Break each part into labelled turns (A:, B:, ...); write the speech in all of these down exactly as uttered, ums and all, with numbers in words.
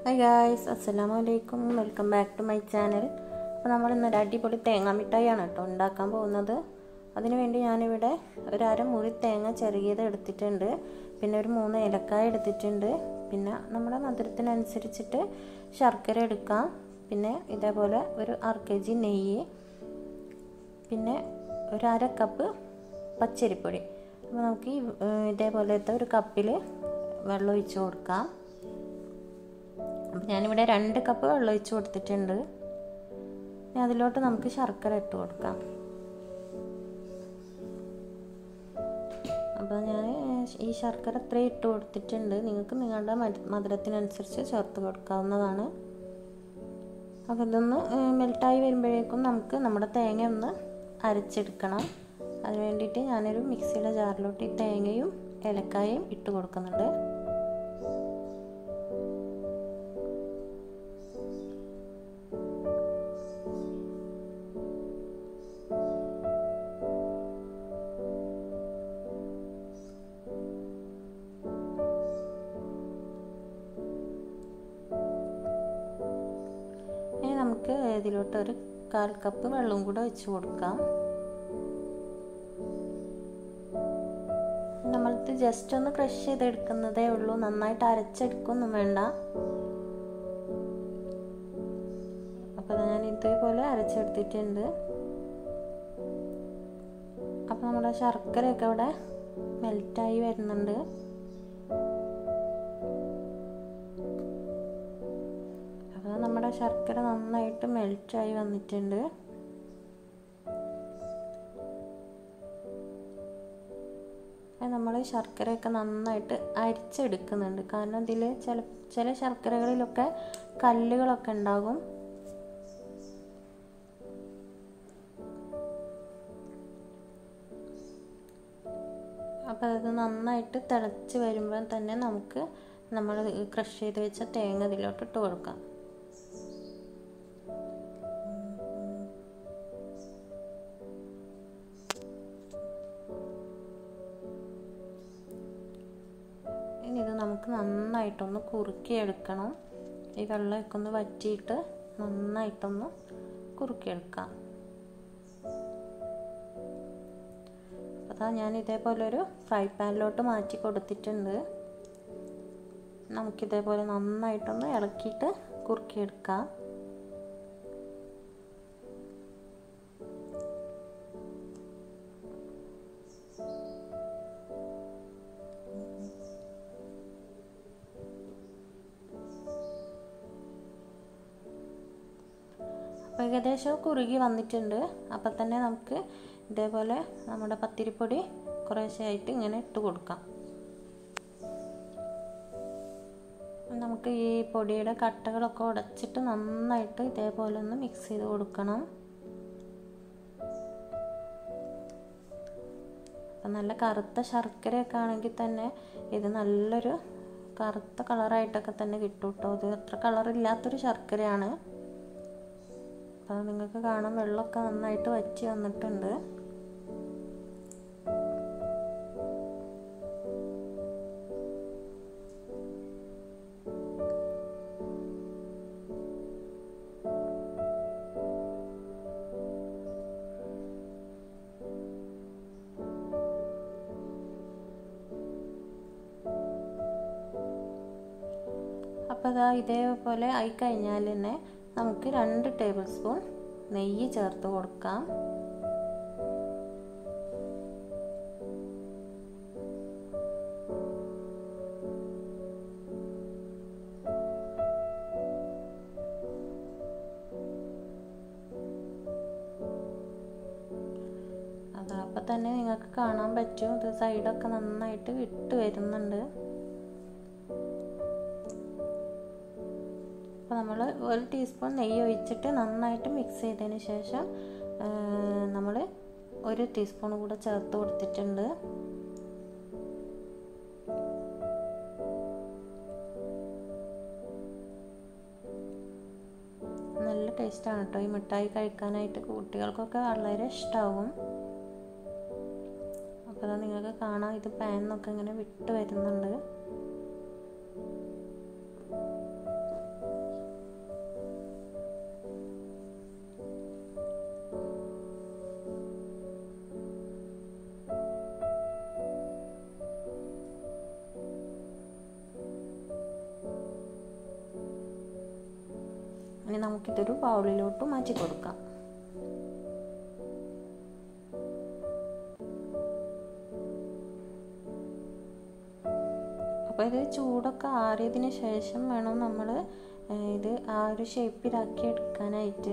A: Hi guys, അസ്സലാമു അലൈക്കും. Welcome back to my channel. അപ്പോൾ നമ്മൾ ഇന്നൊരു അടിപൊളി തേങ്ങ മിഠായിയാണ് കേട്ടോ ഉണ്ടാക്കാൻ പോകുന്നത്. അതിനുവേണ്ടി ഞാനിവിടെ ഒരു അര മുറി തേങ്ങ ചെറിയത് എടുത്തിട്ടുണ്ട്. പിന്നെ ഒരു മൂന്ന് ഏലക്കായ എടുത്തിട്ടുണ്ട്. പിന്നെ നമ്മുടെ മധുരത്തിനനുസരിച്ചിട്ട് ശർക്കര എടുക്കാം. പിന്നെ ഇതേപോലെ ഒരു അര കെ ജി നെയ്യ്, പിന്നെ ഒരു അര കപ്പ് പച്ചരിപ്പൊടി. അപ്പോൾ നമുക്ക് ഈ ഇതേപോലത്തെ ഒരു കപ്പിൽ വെള്ളം ഒഴിച്ച് കൊടുക്കാം. അപ്പം ഞാനിവിടെ രണ്ട് കപ്പ് വെള്ളം ഒഴിച്ച് കൊടുത്തിട്ടുണ്ട്. ഇനി അതിലോട്ട് നമുക്ക് ശർക്കര ഇട്ട് കൊടുക്കാം. അപ്പോൾ ഞാൻ ഈ ശർക്കര അത്രയും ഇട്ട് കൊടുത്തിട്ടുണ്ട്. നിങ്ങൾക്ക് നിങ്ങളുടെ മധുരത്തിനനുസരിച്ച് ചേർത്ത് കൊടുക്കാവുന്നതാണ്. അപ്പോൾ ഇതൊന്ന് മെൽട്ടായി വരുമ്പോഴേക്കും നമുക്ക് നമ്മുടെ തേങ്ങ ഒന്ന് അരച്ചെടുക്കണം. അതിന് വേണ്ടിയിട്ട് ഞാനൊരു മിക്സിയുടെ ജാറിലോട്ട് ഈ തേങ്ങയും ഏലക്കായയും ഇട്ട് കൊടുക്കുന്നുണ്ട്. ഇനി നമുക്ക് ഇതിലോട്ട് ഒരു കാൽ കപ്പ് വെള്ളവും കൂടെ ഒഴിച്ച് കൊടുക്കാം. നമ്മൾക്ക് ജസ്റ്റ് ഒന്ന് ക്രഷ് ചെയ്തെടുക്കുന്നതേ ഉള്ളൂ, നന്നായിട്ട് അരച്ചെടുക്കൊന്നും വേണ്ട. അപ്പോൾ ഞാൻ ഇതേപോലെ അരച്ചെടുത്തിട്ടുണ്ട്. അപ്പോൾ നമ്മുടെ ശർക്കരയൊക്കെ ഇവിടെ മെൽറ്റായി വരുന്നുണ്ട്. അപ്പോൾ നമ്മുടെ ശർക്കര നന്നായിട്ട് മെൽറ്റായി വന്നിട്ടുണ്ട്. നമ്മൾ ശർക്കരയൊക്കെ നന്നായിട്ട് അരിച്ചെടുക്കുന്നുണ്ട്. കാരണം ഇതിൽ ചില ചില ശർക്കരകളിലൊക്കെ കല്ലുകളൊക്കെ ഉണ്ടാകും. അപ്പോൾ അത് നന്നായിട്ട് തിളച്ച് വരുമ്പോൾ തന്നെ നമുക്ക് നമ്മൾ ക്രഷ് ചെയ്ത് വെച്ച തേങ്ങ ഇതിലോട്ട് ഇട്ട് കൊടുക്കാം. ഇനി ഇത് നമുക്ക് നന്നായിട്ടൊന്ന് കുറുക്കിയെടുക്കണം. ഈ വെള്ളമൊക്കെ ഒന്ന് വറ്റിയിട്ട് നന്നായിട്ടൊന്ന് കുറുക്കിയെടുക്കാം. അതാ ഞാൻ ഇതേപോലെ ഒരു ഫ്രൈ പാനിലോട്ട് മാറ്റി കൊടുത്തിട്ടുണ്ട്. നമുക്കിതേപോലെ നന്നായിട്ടൊന്ന് ഇളക്കിയിട്ട് കുറുക്കിയെടുക്കാം. അപ്പോൾ ഏകദേശം കുറുകി വന്നിട്ടുണ്ട്. അപ്പം തന്നെ നമുക്ക് ഇതേപോലെ നമ്മുടെ പത്തിരിപ്പൊടി കുറേശ്ശെയായിട്ട് ഇങ്ങനെ ഇട്ട് കൊടുക്കാം. നമുക്ക് ഈ പൊടിയുടെ കട്ടകളൊക്കെ ഉടച്ചിട്ട് നന്നായിട്ട് ഇതേപോലെ ഒന്ന് മിക്സ് ചെയ്ത് കൊടുക്കണം. അപ്പം നല്ല കറുത്ത ശർക്കരയൊക്കെ ആണെങ്കിൽ തന്നെ ഇത് നല്ലൊരു കറുത്ത കളറായിട്ടൊക്കെ തന്നെ കിട്ടും കേട്ടോ. ഇത് അത്ര കളറില്ലാത്തൊരു ശർക്കരയാണ്. അപ്പോൾ നിങ്ങൾക്ക് കാണാം വെള്ളമൊക്കെ നന്നായിട്ട് വറ്റി വന്നിട്ടുണ്ട്. അപ്പോൾ അതാ ഇതേപോലെ ആയി കഴിഞ്ഞാൽ തന്നെ നമുക്ക് രണ്ട് ടേബിൾ സ്പൂൺ നെയ്യ് ചേർത്ത് കൊടുക്കാം. അതാ അപ്പം തന്നെ നിങ്ങൾക്ക് കാണാൻ പറ്റും ഇത് സൈഡൊക്കെ നന്നായിട്ട് വിട്ട് വരുന്നുണ്ട്. അപ്പോൾ നമ്മൾ ഒരു ടീസ്പൂൺ നെയ്യ് ഒഴിച്ചിട്ട് നന്നായിട്ട് മിക്സ് ചെയ്തതിന് ശേഷം നമ്മൾ ഒരു ടീസ്പൂൺ കൂടെ ചേർത്ത് കൊടുത്തിട്ടുണ്ട്. നല്ല ടേസ്റ്റാണ് കേട്ടോ ഈ മിഠായി കഴിക്കാനായിട്ട്. കുട്ടികൾക്കൊക്കെ വളരെ ഇഷ്ടമാവും. അപ്പോൾ നിങ്ങൾക്ക് കാണാം ഇത് പാനിൽ നിന്നൊക്കെ ഇങ്ങനെ വിട്ട് വരുന്നുണ്ട്. ഇനി നമുക്കിതൊരു ബൗളിലോട്ട് മാറ്റി കൊടുക്കാം. അപ്പോൾ ഇത് ചൂടൊക്കെ ആറിയതിന് ശേഷം വേണം നമ്മൾ ഇത് ആ ഒരു ഷേപ്പിലാക്കി എടുക്കാനായിട്ട്.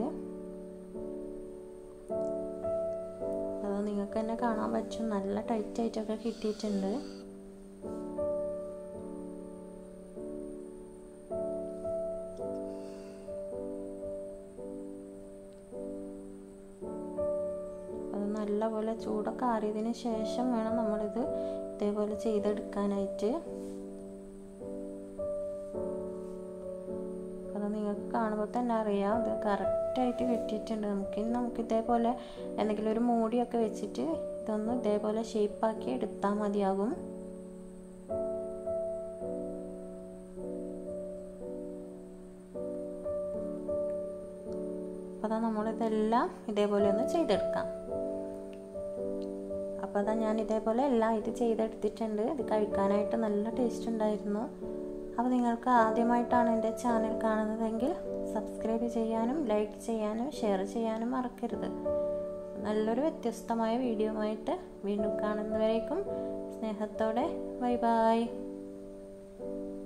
A: അത് നിങ്ങൾക്ക് തന്നെ കാണാൻ പറ്റും, നല്ല ടൈറ്റ് ആയിട്ടൊക്കെ കിട്ടിയിട്ടുണ്ട്. അത് നല്ലപോലെ ചൂടൊക്കെ ആറിയതിന് ശേഷം വേണം നമ്മളിത് ഇതേപോലെ ചെയ്തെടുക്കാനായിട്ട്. അത് നിങ്ങൾക്ക് കാണുമ്പോൾ തന്നെ അറിയാം, ഇത് കറക്റ്റായിട്ട് കിട്ടിയിട്ടുണ്ട്. നമുക്ക് നമുക്ക് ഇതേപോലെ എന്തെങ്കിലും ഒരു മൂടിയൊക്കെ വെച്ചിട്ട് ഇതൊന്ന് ഇതേപോലെ ഷേപ്പാക്കി എടുത്താൽ മതിയാകും. അപ്പോൾ അതാ നമ്മളിതെല്ലാം ഇതേപോലെ ഒന്ന് ചെയ്തെടുക്കാം. അപ്പോൾ അതാ ഞാൻ ഇതേപോലെ എല്ലാം ഇത് ചെയ്തെടുത്തിട്ടുണ്ട്. ഇത് കഴിക്കാനായിട്ട് നല്ല ടേസ്റ്റ് ഉണ്ടായിരുന്നു. അപ്പോൾ നിങ്ങൾക്ക് ആദ്യമായിട്ടാണ് എൻ്റെ ചാനൽ കാണുന്നതെങ്കിൽ സബ്സ്ക്രൈബ് ചെയ്യാനും ലൈക്ക് ചെയ്യാനും ഷെയർ ചെയ്യാനും മറക്കരുത്. നല്ലൊരു വ്യത്യസ്തമായ വീഡിയോയുമായിട്ട് വീണ്ടും കാണുന്നവരേക്കും സ്നേഹത്തോടെ ബൈ ബൈ.